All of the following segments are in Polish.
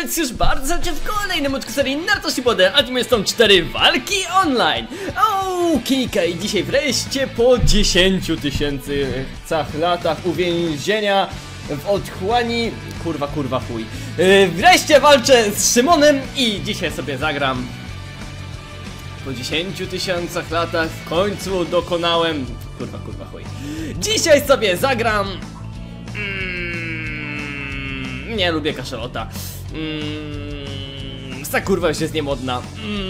Was już bardzo serdecznie w kolejnym odcinku serii Naruto Shippuden, a tym są 4 walki online. Kijka i dzisiaj wreszcie po 10 000 latach uwięzienia w otchłani, kurwa chuj, wreszcie walczę z Szymonem i dzisiaj sobie zagram. Po 10 000 latach w końcu dokonałem, kurwa chuj. Dzisiaj sobie zagram. Nie lubię kaszalota. Ta kurwa już jest niemodna.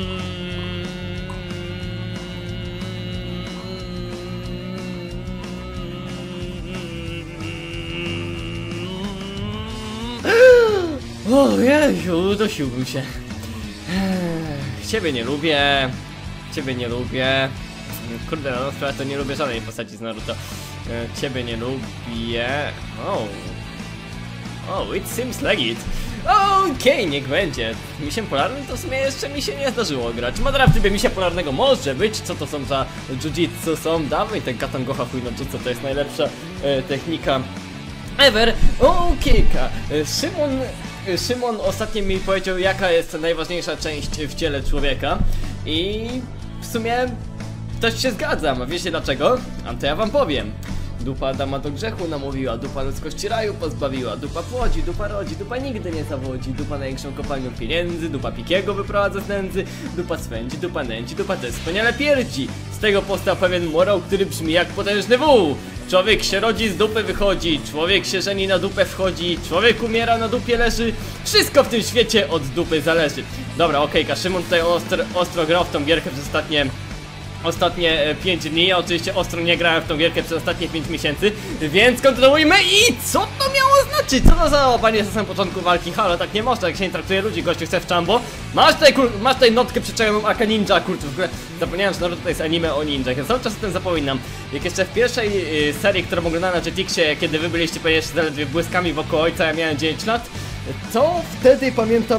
O Jezu, udosiłbym się. Ciebie nie lubię. Kurde, no sprawę to nie lubię żadnej postaci z Naruto. Ciebie nie lubię. Oh, it seems like it. Okej, niech będzie. Misiem polarnym to w sumie jeszcze mi się nie zdarzyło grać. Madara w trybie misia polarnego może być. Co to są za jiu-jitsu? Są dawaj ten katan goha chuj no jutsu. To jest najlepsza technika ever. Okejka. Szymon ostatnio mi powiedział, jaka jest najważniejsza część w ciele człowieka. I w sumie też się zgadzam. A wiecie dlaczego? A to ja wam powiem. Dupa Adama do grzechu namówiła, dupa ludzkości raju pozbawiła, dupa płodzi, dupa rodzi, dupa nigdy nie zawodzi, dupa największą kopalnią pieniędzy, dupa Pikiego wyprowadza z nędzy, dupa swędzi, dupa nęci, dupa też wspaniale pierdzi. Z tego powstał pewien morał, który brzmi jak potężny wół. Człowiek się rodzi, z dupy wychodzi, człowiek się żeni, na dupę wchodzi, człowiek umiera, na dupie leży, wszystko w tym świecie od dupy zależy. Dobra, okejka, Szymon tutaj ostro grał w tą gierkę przez ostatnie 5 dni, ja oczywiście ostro nie grałem w tą gierkę przez ostatnie 5 miesięcy, więc kontynuujmy. I co to miało znaczyć? Co to za łapanie na samym początku walki? Halo, tak nie można, jak się nie traktuje ludzi, gościu chce w czambo. Masz tutaj notkę przyczajoną Aka Ninja, kurczę, w ogóle zapomniałem, że Naruto to jest anime o ninjach, ja cały czas o tym zapominam. Jak jeszcze w pierwszej serii, którą oglądałem na Jetixie, kiedy wy byliście pewnie zaledwie błyskami wokół ojca, ja miałem 9 lat, to wtedy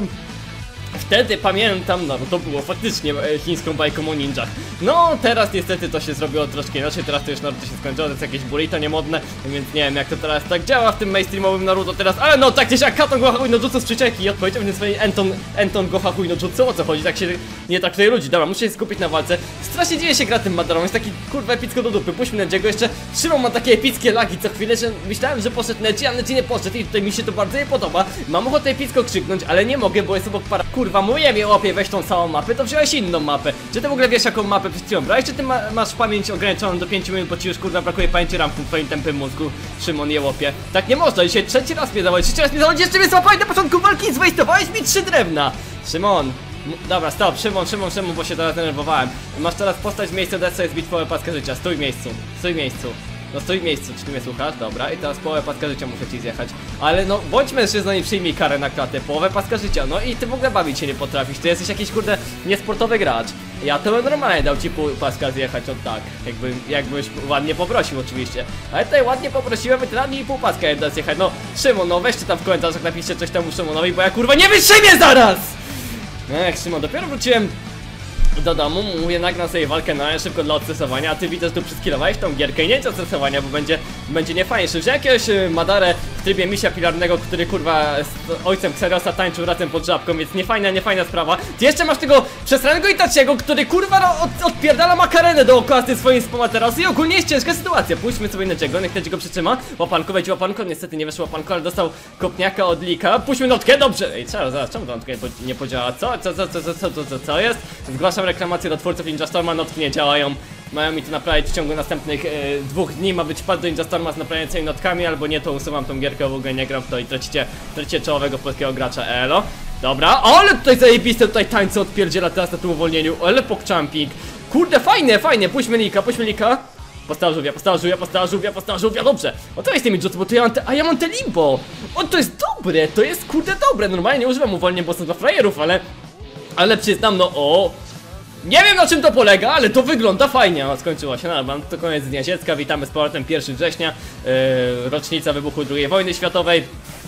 pamiętam, no to było faktycznie chińską bajką o ninjach. No teraz niestety to się zrobiło troszkę inaczej, teraz to już Naruto się skończyło, to jest jakieś burrito niemodne, więc nie wiem jak to teraz tak działa w tym mainstreamowym Naruto teraz, ale no tak gdzieś jak Katon Goha Hui no Jutsu z przyczeki i odpowiedział mi swojej Enton Goha Hui no Jutsu, o co chodzi, tak się nie traktuje ludzi. Dobra, muszę się skupić na walce, strasznie dzieje się gra tym Madarą, jest taki kurwa epicko do dupy, puśćmy Nejiego, jeszcze Szymon ma takie epickie lagi co chwilę, że myślałem, że poszedł Neji, a Neji nie poszedł i tutaj mi się to bardzo nie podoba, mam ochotę epicko krzyknąć, ale nie mogę, bo jest obok para, kurwa moje mnie łapie, weź tą całą mapę, to wziąłeś inną mapę. Czy ty w ogóle wiesz jaką mapę przed chwilą brałeś, czy ty masz pamięć ograniczoną do 5 minut, bo ci już kurwa brakuje pamięci RAM w twoim tępym mózgu, Szymon je łopie. Tak nie można, dzisiaj trzeci raz mnie zawodzi, jeszcze mnie złapałeś na początku walki i zwejstowałeś mi 3 drewna. Szymon, dobra, stop, Szymon, bo się teraz denerwowałem. Masz teraz postać w miejscu, dać sobie zbić połowę paska życia, stój w miejscu. No stój w miejscu, czy ty mnie słuchasz? Dobra, i teraz połowę paska życia muszę ci zjechać. Ale no, bądź mężczyzną i przyjmij karę na klatę, połowę paska życia. No i ty w ogóle bawić się nie potrafisz, ty jesteś jakiś kurde niesportowy gracz. Ja to bym normalnie dał ci pół paska zjechać, o tak, jakbyś ładnie poprosił oczywiście. Ale tutaj ładnie poprosiłem i ty na mnie i pół paska jedna zjechać. No, Szymon, no weźcie tam w komentarzach, napiszcie coś temu Szymonowi, bo ja kurwa nie wytrzymię zaraz! Szymon, dopiero wróciłem do domu, mówię, nagram sobie walkę na szybko dla odstresowania, a ty widzę, że tu przyskilowałeś tą gierkę i nie chcę odstresowania, bo będzie niefajnie. Wziąłem jakiegoś Madarę w trybie misia pilarnego, który kurwa z ojcem Xeriosa tańczył razem pod żabką, więc niefajna sprawa. Ty jeszcze masz tego przesranego Itachiego, który kurwa odpierdala makarenę dookoła z tym swoim spomaterasu i ogólnie jest ciężka sytuacja. Pójdźmy sobie Nejiego, niech Neji go przytrzyma. Łapanko, wejdź łapanko, niestety nie weszło łapanko, ale dostał kopniaka od Lika. Puśćmy notkę, dobrze. Ej, zaraz, czemu ta notka nie podziała? Co jest? Zgłaszam reklamację do twórców Ninja Storma, notki nie działają. Mają mi to naprawić w ciągu następnych 2 dni. Ma być pad do Ninja Storma z naprawiającymi notkami, albo nie, to usuwam tą gierkę, w ogóle nie gram w to i tracicie czołowego polskiego gracza, elo. Dobra, ale tutaj zajebiste, tutaj tańce odpierdziela teraz na tym uwolnieniu, ale pokczamping. Kurde, fajnie, puśćmy Lika. Postała żółwia, dobrze. O co jest tymi jutsu, bo to ja mam te limbo. O, to jest dobre, to jest kurde dobre. Normalnie nie używam uwolnień, bo są dla frajerów, ale przyznam, no nie wiem na czym to polega, ale to wygląda fajnie. O, skończyło się, no, to koniec dnia dziecka. Witamy z powrotem 1 września, rocznica wybuchu II wojny światowej.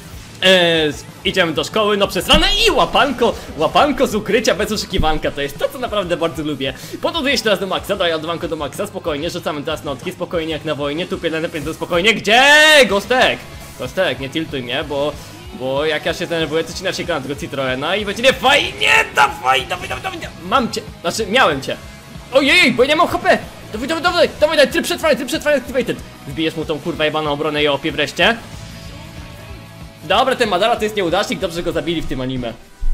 Idziemy do szkoły, no przesrane i łapanko z ukrycia bez oszukiwanka. To jest to, co naprawdę bardzo lubię. Pododujesz teraz do maksa, daj odwanko do maksa, spokojnie, rzucamy teraz notki, spokojnie jak na wojnie, tu lepiej spokojnie. Gdzie? Gostek, nie tiltuj mnie, bo Bo jak ja się denerwuję, to ci inaczej gram tego Citroena i będzie nie fajnie, dawaj, mam cię, znaczy miałem cię. Ojej, bo ja nie mam HP. Dawaj, tryb przetrwania activated. Wbijesz mu tą kurwa jebaną obronę i opie wreszcie. Dobra, ten Madara to jest nieudacznik, dobrze go zabili w tym anime.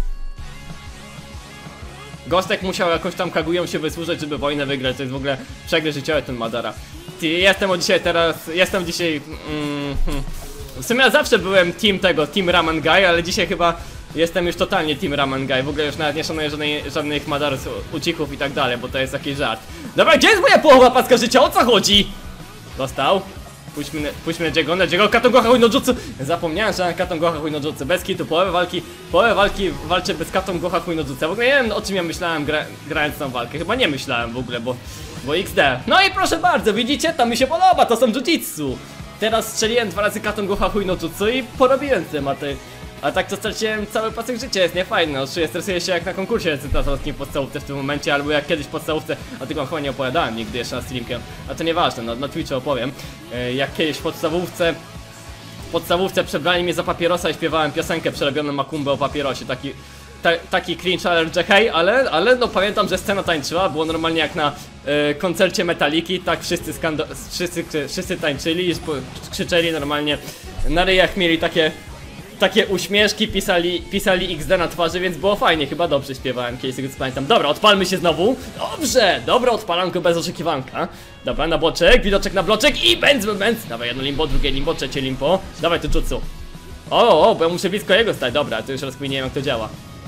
Gostek musiał jakoś tam Kagują się wysłużyć, żeby wojnę wygrać, to jest w ogóle przegrę życiowe ten Madara. Jestem dzisiaj w sumie ja zawsze byłem team Ramen Guy, ale dzisiaj chyba jestem już totalnie team Ramen Guy. W ogóle już nawet nie szanuję żadnych Madar ucichów i tak dalej, bo to jest jakiś żart. Dobra, gdzie jest moja połowa paska życia? O co chodzi? Dostał. Puśćmy na Jego Katon Goha no Jutsu. Zapomniałem, że Katon Goha no Jutsu. Bez kitu, połowę walki walczę bez Katon Goha no Jutsu. W ogóle nie wiem, o czym ja myślałem grając tą walkę. Chyba nie myślałem w ogóle, bo XD. No i proszę bardzo, widzicie? To mi się podoba, to są Jujitsu. Teraz strzeliłem 2 razy Katon Goha no Jutsu i porobiłem tematy. A tak to straciłem cały pasek życia, jest niefajne. No, stresuję się jak na konkursie recytatorskim w podstawówce w tym momencie, albo jak kiedyś w podstawówce, a tego chyba nie opowiadałem nigdy jeszcze na streamkę. A to nieważne, no, na Twitchu opowiem. Jak kiedyś w podstawówce przebrali mnie za papierosa i śpiewałem piosenkę przerobioną Makumbę o papierosie. Taki cringe alert, hej, ale no pamiętam, że scena tańczyła, było normalnie jak na koncercie Metaliki, tak wszyscy tańczyli i krzyczeli normalnie, na ryjach mieli takie uśmieszki, pisali XD na twarzy, więc było fajnie, chyba dobrze śpiewałem, kiedyś tego co pamiętam. Dobra, odpalmy się znowu. Dobrze, dobra, odpalam go bez oczekiwanka. Dobra, na boczek, widoczek na bloczek i bęc. Dawaj, jedno limbo, drugie limbo, trzecie limbo. Dawaj to jutsu. Bo ja muszę blisko jego stać, dobra, to już rozkminiłem jak to działa.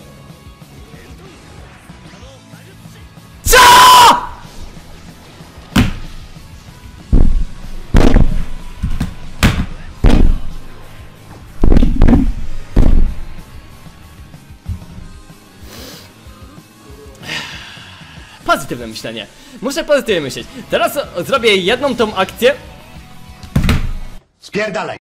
Pozytywne myślenie. Muszę pozytywnie myśleć. Teraz zrobię jedną tą akcję. Spierdalaj.